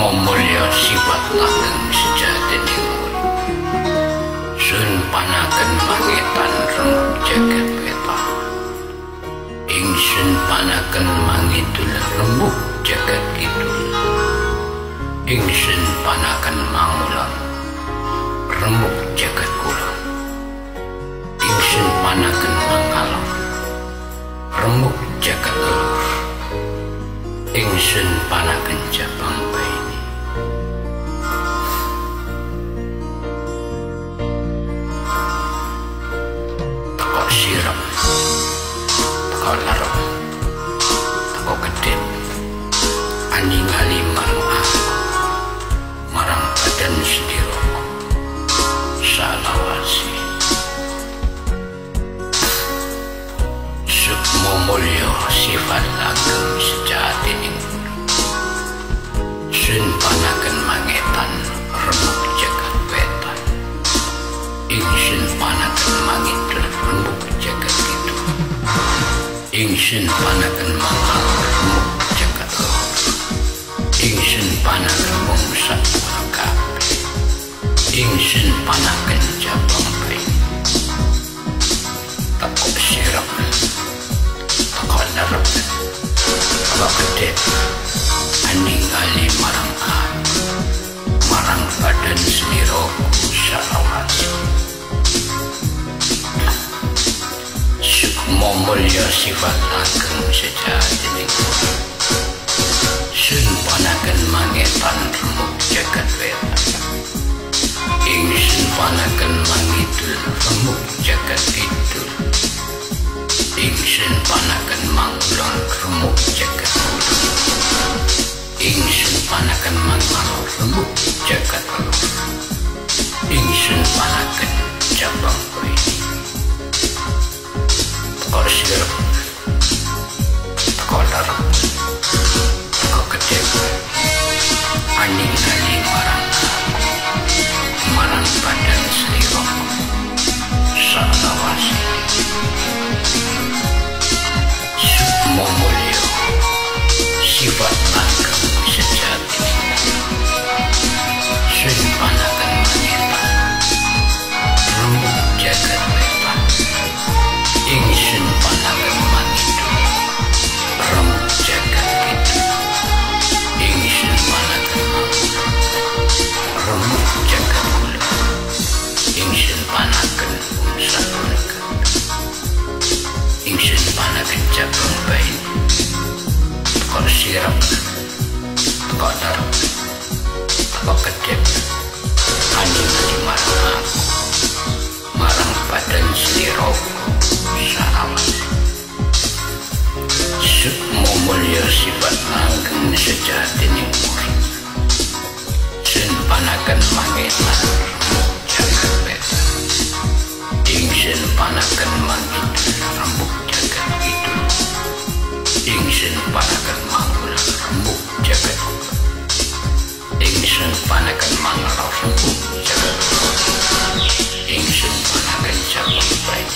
Mulya sifat langgeng sejatining sun panaken mangetan remuk jagat weta ingsun panaken mangidul remuk jagat kidul ingsun panaken mangulang remuk jagat kulon ingsun panaken mangalor remuk jagat lor ingsun panaken jabang baini teko sirap teko larap teko kedip aningali marang aku marang badan sendiriku salawasi sukmo mulya sifat langgeng sejatining sun panaken mangetan remuk jagat wetan ingsun panaken mangidul remuk jagat kidul ingsun panaken mangal remuk jagat lor ingsun panaken mungsak kabeh ingsun panaken jabang bayi teko sirap teko larap teko kedip aningali marang aku marang badan sendiriku salawasi sukmo mulya sifat langgeng sejatining sun panaken mangetan remuk jagat wetan ingsun panaken mangidul remuk jagat kidul ingsun panaken mangulang remuk jagat kulon ingsun panaken mangalor remuk jagat lor ingsun panaken jabang baini teko sirap teko larap teko kedip aningali marang aku marang badan sendiriku salawasi sukmo mulya sifat langgeng sejatining sun panaken mangetan remuk jagat wetan ingsun panaken mangidul remuk jagat kidul ingsun panaken mangulang remuk jagat kulon ingsun panaken mungsak kabeh ingsun panaken jabang baini teko sirap teko larap teko kedip aningali marang aku marang badan sendiriku salawasi sukmo mulya sifat langgeng sejatining sun panaken mangetan remuk jagat wetan ingsun panaken mangidul remuk jagat kidul ingsun panaken mangulang remuk jagat kulon ingsun panaken mangalor remuk jagat lor ingsun panaken jabang baini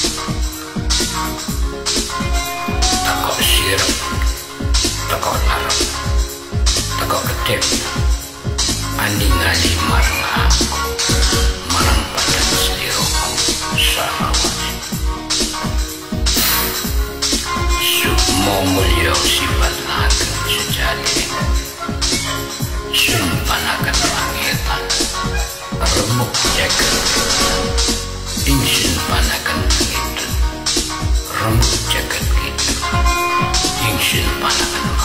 teko sirap teko larap teko kedip aningali marang aku marang badan sendiriku salawasi sukmo mulya sifat langgeng sejatining sun panaken mangetan remuk jagat wetan ingsun panaken mangidul remuk jagat kidul ingsun panaken